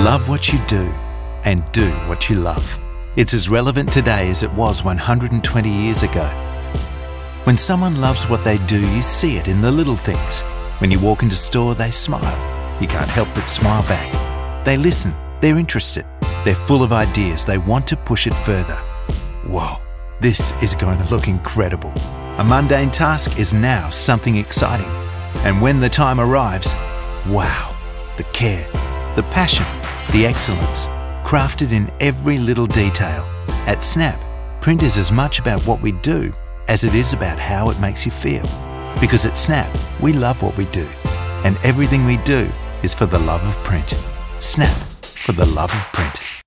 Love what you do and do what you love. It's as relevant today as it was 120 years ago. When someone loves what they do, you see it in the little things. When you walk into a store, they smile. You can't help but smile back. They listen. They're interested. They're full of ideas. They want to push it further. Whoa, this is going to look incredible. A mundane task is now something exciting. And when the time arrives, wow, the care, the passion, the excellence, crafted in every little detail. At Snap, print is as much about what we do as it is about how it makes you feel. Because at Snap, we love what we do, and everything we do is for the love of print. Snap, for the love of print.